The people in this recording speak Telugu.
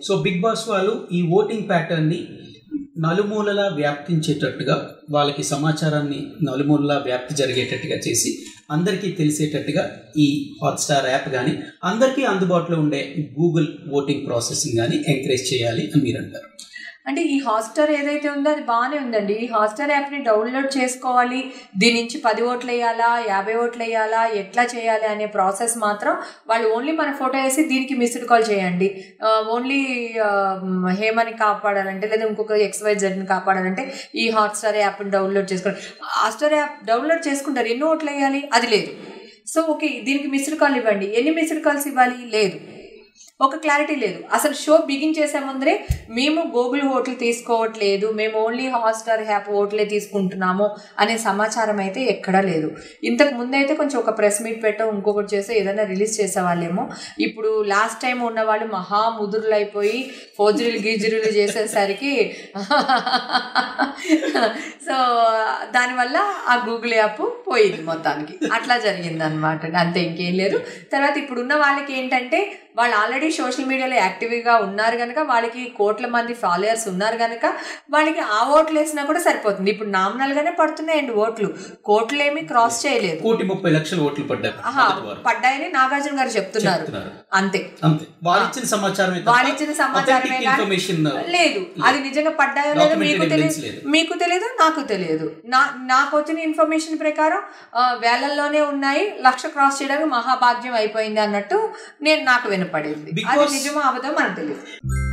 సో బిగ్ బాస్ వాళ్ళు ఈ ఓటింగ్ ప్యాటర్న్ని నలుమూలలా వ్యాప్తించేటట్టుగా, వాళ్ళకి సమాచారాన్ని నలుమూలలా వ్యాప్తి జరిగేటట్టుగా చేసి అందరికీ తెలిసేటట్టుగా ఈ హాట్స్టార్ యాప్ కానీ, అందరికీ అందుబాటులో ఉండే గూగుల్ ఓటింగ్ ప్రాసెసింగ్ కానీ ఎంకరేజ్ చేయాలి అని మీరు అంటారు. అంటే ఈ హాట్స్టార్ ఏదైతే ఉందో అది బాగానే ఉందండి. ఈ హాట్స్టార్ యాప్ని డౌన్లోడ్ చేసుకోవాలి, దీని నుంచి 10 ఓట్లు వేయాలా 50 ఓట్లు వేయాలా ఎట్లా చేయాలి అనే ప్రాసెస్ మాత్రం వాళ్ళు ఓన్లీ మన ఫోటో వేసి దీనికి మిస్డ్ కాల్ చేయండి, ఓన్లీ హేమని కాపాడాలంటే లేదా ఇంకొక XYZని కాపాడాలంటే ఈ హాట్స్టార్ యాప్ని డౌన్లోడ్ చేసుకోండి. హాట్స్టార్ యాప్ డౌన్లోడ్ చేసుకుంటారు, ఎన్ని ఓట్లు వేయాలి అది లేదు. సో ఓకే దీనికి మిస్డ్ కాల్ ఇవ్వండి, ఎన్ని మిస్డ్ కాల్స్ ఇవ్వాలి లేదు, ఒక క్లారిటీ లేదు. అసలు షో బిగిన్ చేసే ముందరే మేము గూగుల్ ఓట్లు తీసుకోవట్లేదు, మేము ఓన్లీ హాట్స్టార్ యాప్ ఓట్లే తీసుకుంటున్నాము అనే సమాచారం అయితే ఎక్కడా లేదు. ఇంతకు ముందైతే కొంచెం ఒక ప్రెస్ మీట్ పెట్టో ఇంకొకటి చేసో ఏదైనా రిలీజ్ చేసేవాళ్ళేమో. ఇప్పుడు లాస్ట్ టైం ఉన్న వాళ్ళు మహా ముదురులు అయిపోయి ఫోజులు గీజురులు చేసేసరికి సో దానివల్ల ఆ గూగుల్ యాప్ పోయింది మొత్తానికి. అట్లా జరిగింది అనమాట, అంతే ఇంకేం లేదు. తర్వాత ఇప్పుడున్న వాళ్ళకి ఏంటంటే వాళ్ళు ఆల్రెడీ సోషల్ మీడియాలో యాక్టివ్గా ఉన్నారు కనుక, వాళ్ళకి కోట్ల మంది ఫాలోయర్స్ ఉన్నారు కనుక వాళ్ళకి ఆ ఓట్లు వేసినా కూడా సరిపోతుంది. ఇప్పుడు నామినల్గానే పడుతున్నాయండి ఓట్లు, కోట్లు ఏమీ క్రాస్ చేయలేదు. 1,30,00,000 ఓట్లు పడ్డాయని నాగార్జున గారు చెప్తున్నారు. అంతే, వాళ్ళు ఇచ్చిన సమాచారమే లేదు. అది నిజంగా పడ్డాయో లేదో మీకు తెలియదు నాకు తెలియదు. నాకు వచ్చిన ఇన్ఫర్మేషన్ ప్రకారం వేలల్లోనే ఉన్నాయి, 1,00,000 క్రాస్ చేయడానికి మహాభాగ్యం అయిపోయింది అన్నట్టు నాకు వినపడింది. అది నిజమో అబద్ధమో మనకు తెలియదు.